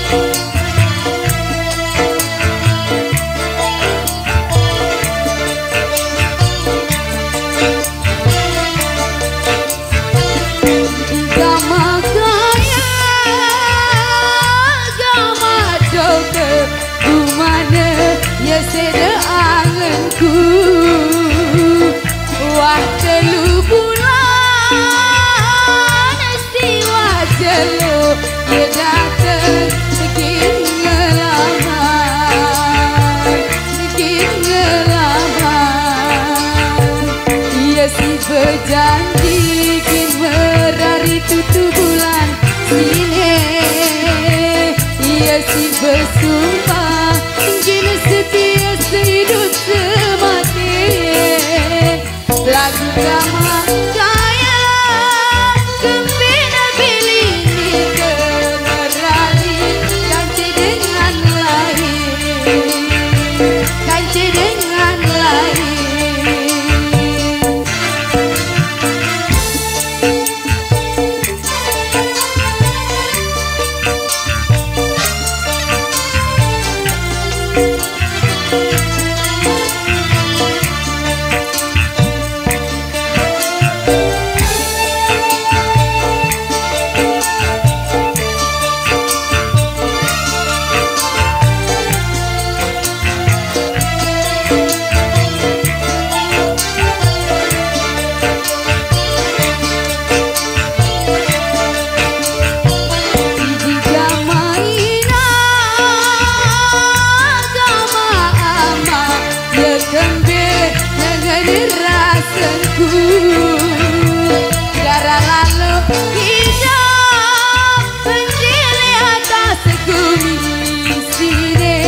Seda anganku wah telu bulan siwa jelo ya dateng bikin ngelaman ya si berjanji bikin merari tutu bulan sini ya si bersumpah kini setia sehidup semati lagu drama saya gembira pilih ini kemerali kanci dengan lain kanci dengan lain. Rasaku darah lalu hidup penjili atas gumisine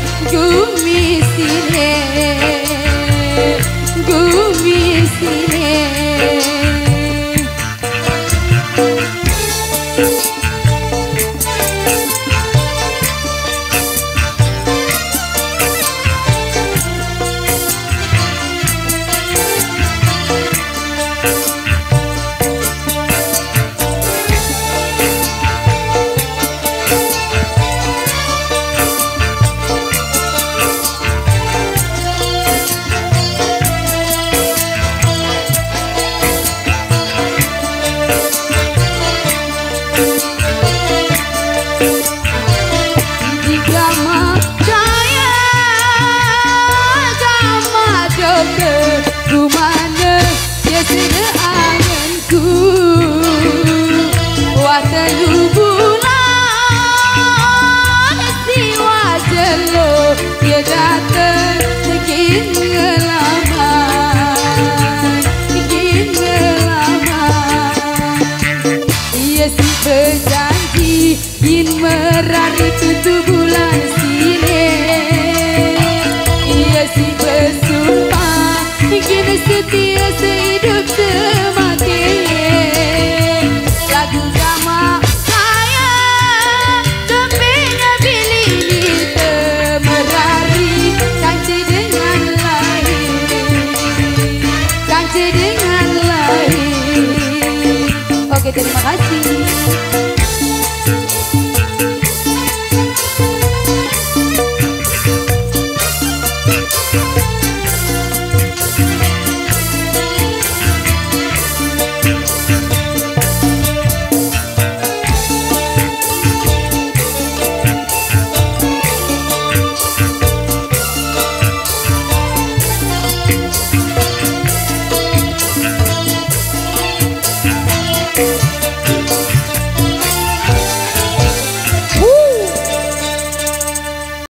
berjanji ingin merari tutu bulan sini. Ia si bersumpah ingin setia sehidup semati. Lagu drama saya gembira pilih ini temerari kanci dengan lain, kanci dengan lain. Oke, terima kasih.